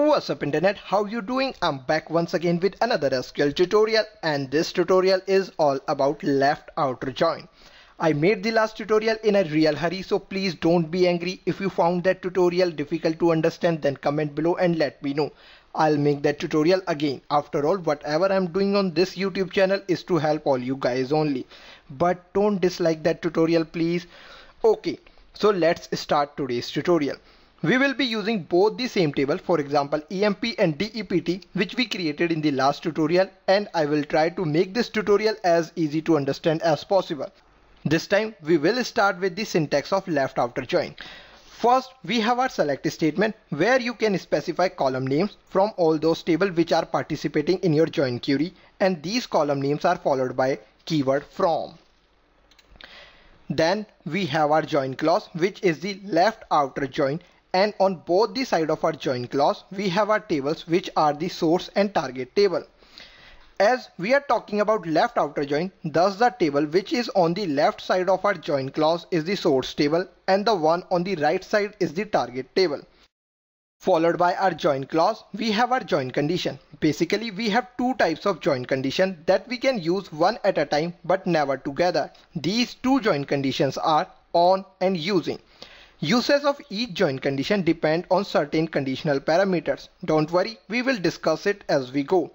What's up internet, how you doing? I'm back once again with another SQL tutorial, and this tutorial is all about left outer join. I made the last tutorial in a real hurry, so please don't be angry. If you found that tutorial difficult to understand, then comment below and let me know. I'll make that tutorial again. After all, whatever I'm doing on this YouTube channel is to help all you guys only. But don't dislike that tutorial please. Okay, so let's start today's tutorial. We will be using both the same table, for example EMP and DEPT, which we created in the last tutorial, and I will try to make this tutorial as easy to understand as possible. This time we will start with the syntax of left outer join. First, we have our select statement where you can specify column names from all those tables which are participating in your join query, and these column names are followed by keyword from. Then we have our join clause, which is the left outer join, and on both the side of our join clause we have our tables, which are the source and target table. As we are talking about left outer join, thus the table which is on the left side of our join clause is the source table, and the one on the right side is the target table. Followed by our join clause, we have our join condition. Basically we have two types of join condition that we can use one at a time but never together. These two join conditions are on and using. Uses of each join condition depend on certain conditional parameters. Don't worry, we will discuss it as we go.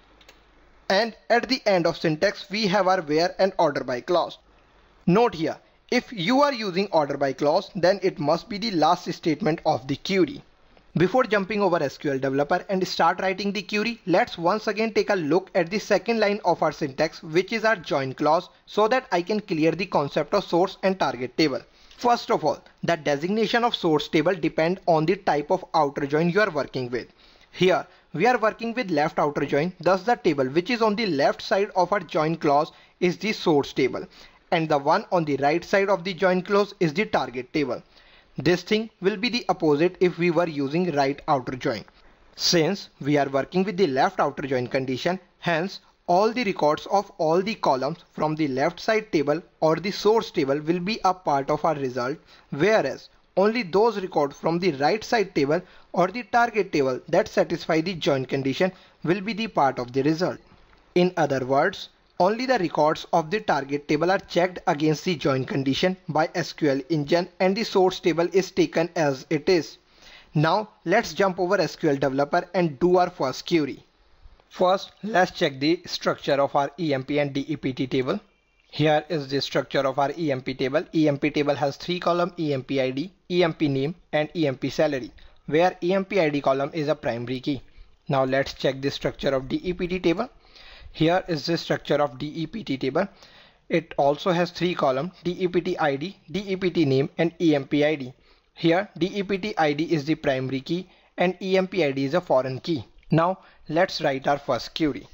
And at the end of syntax we have our where and order by clause. Note here, if you are using order by clause, then it must be the last statement of the query. Before jumping over SQL Developer and start writing the query, let's once again take a look at the second line of our syntax, which is our join clause, so that I can clear the concept of source and target table. First of all, the designation of source table depends on the type of outer join you are working with. Here we are working with left outer join, thus the table which is on the left side of our join clause is the source table, and the one on the right side of the join clause is the target table. This thing will be the opposite if we were using right outer join. Since we are working with the left outer join condition, hence all the records of all the columns from the left side table or the source table will be a part of our result, whereas only those records from the right side table or the target table that satisfy the join condition will be the part of the result. In other words, only the records of the target table are checked against the join condition by SQL engine, and the source table is taken as it is. Now let's jump over SQL Developer and do our first query. First, let's check the structure of our EMP and DEPT table. Here is the structure of our EMP table. EMP table has three columns: EMP ID, EMP name and EMP salary, where EMP ID column is a primary key. Now let's check the structure of DEPT table. Here is the structure of DEPT table. It also has three columns: DEPT ID, DEPT name and EMP ID. Here DEPT ID is the primary key and EMP ID is a foreign key. Now let's write our first query.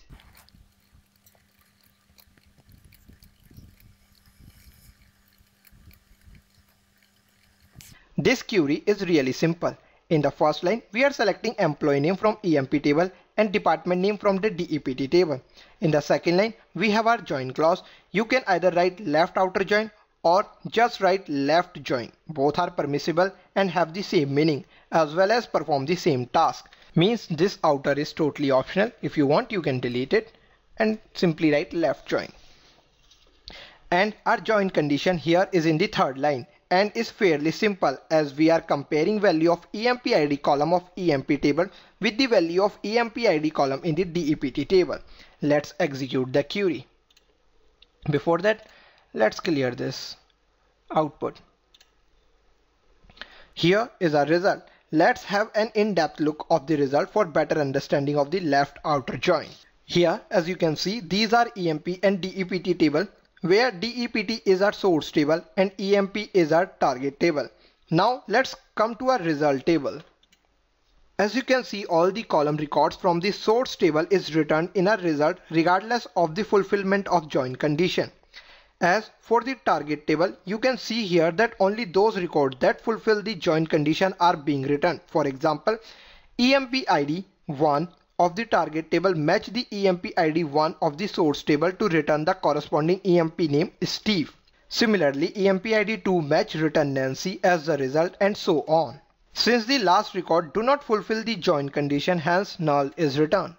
This query is really simple. In the first line, we are selecting employee name from EMP table and department name from the DEPT table. In the second line, we have our join clause. You can either write left outer join or just write left join. Both are permissible and have the same meaning as well as perform the same task. Means this outer is totally optional. If you want, you can delete it and simply write left join. And our join condition here is in the third line and is fairly simple, as we are comparing value of EMP ID column of EMP table with the value of EMP ID column in the DEPT table. Let's execute the query. Before that, let's clear this output. Here is our result. Let's have an in-depth look of the result for better understanding of the left outer join. Here, as you can see, these are EMP and DEPT table, where DEPT is our source table and EMP is our target table. Now let's come to our result table. As you can see, all the column records from the source table is returned in our result regardless of the fulfillment of join condition. As for the target table, you can see here that only those records that fulfill the join condition are being returned. For example, EMP ID 1 of the target table match the EMP ID 1 of the source table to return the corresponding EMP name Steve. Similarly, EMP ID 2 match return Nancy as the result, and so on. Since the last record do not fulfill the join condition, hence null is returned.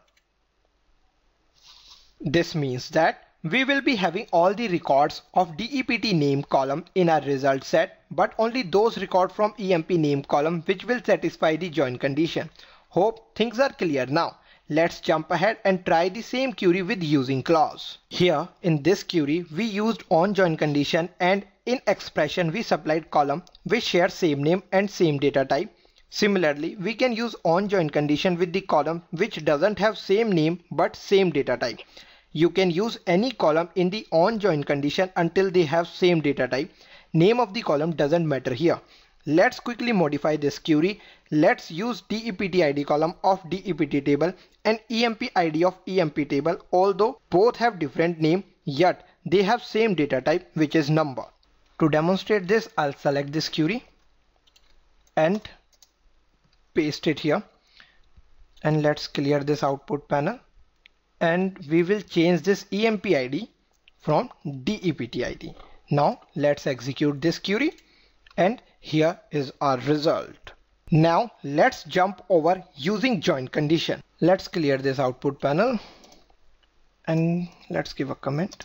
This means that we will be having all the records of DEPT name column in our result set, but only those records from EMP name column which will satisfy the join condition. Hope things are clear now. Let's jump ahead and try the same query with using clause. Here in this query we used on join condition, and in expression we supplied column which share same name and same data type. Similarly, we can use on join condition with the column which doesn't have same name but same data type. You can use any column in the on join condition until they have same data type. Name of the column doesn't matter here. Let's quickly modify this query. Let's use DEPT ID column of DEPT table and EMP ID of EMP table. Although both have different name, yet they have same data type, which is number. To demonstrate this, I'll select this query and paste it here, and let's clear this output panel, and we will change this EMP ID from DEPT ID. Now let's execute this query, and here is our result. Now let's jump over using join condition. Let's clear this output panel and let's give a comment.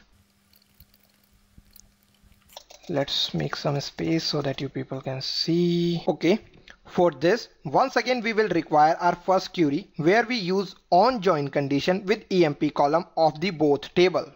Let's make some space so that you people can see. Okay. For this, once again we will require our first query where we use on join condition with EMP column of the both table.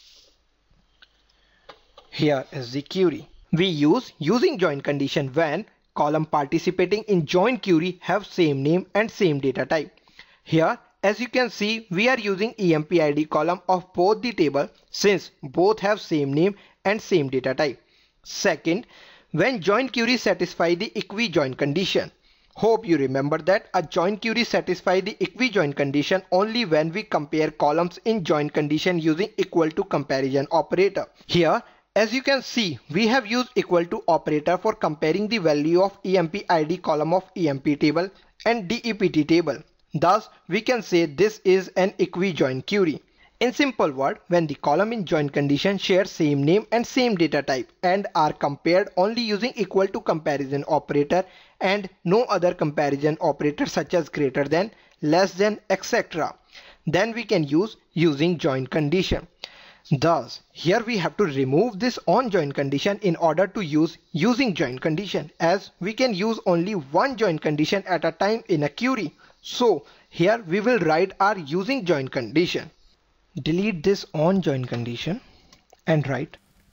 Here is the query. We use using join condition when column participating in join query have same name and same data type. Here, as you can see, we are using EMP ID column of both the table since both have same name and same data type. Second, when join query satisfy the equi-join condition. Hope you remember that a join query satisfy the equi-join condition only when we compare columns in join condition using equal to comparison operator. Here, as you can see, we have used equal to operator for comparing the value of EMP ID column of EMP table and DEPT table. Thus, we can say this is an equi-join query. In simple word, when the column in join condition share same name and same data type and are compared only using equal to comparison operator and no other comparison operator such as greater than, less than, etc., then we can use using join condition. Thus, here we have to remove this on join condition in order to use using join condition, as we can use only one join condition at a time in a query. So here we will write our using join condition. Delete this on join condition and write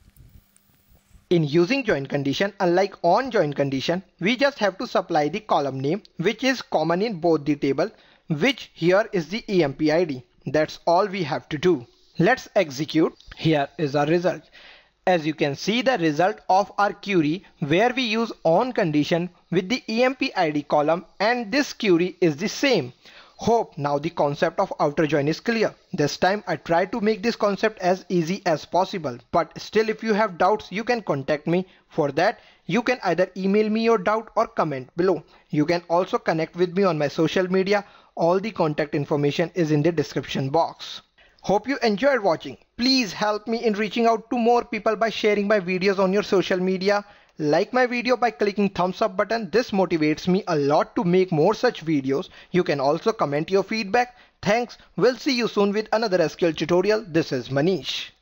in using join condition. Unlike on join condition, we just have to supply the column name which is common in both the table, which here is the EMP ID. That's all we have to do. Let's execute. Here is our result. As you can see, the result of our query where we use on condition with the EMP ID column, and this query is the same. Hope now the concept of outer join is clear. This time I try to make this concept as easy as possible, but still if you have doubts you can contact me. For that you can either email me your doubt or comment below. You can also connect with me on my social media. All the contact information is in the description box. Hope you enjoyed watching. Please help me in reaching out to more people by sharing my videos on your social media. Like my video by clicking thumbs up button. This motivates me a lot to make more such videos. You can also comment your feedback. Thanks. We'll see you soon with another SQL tutorial. This is Manish.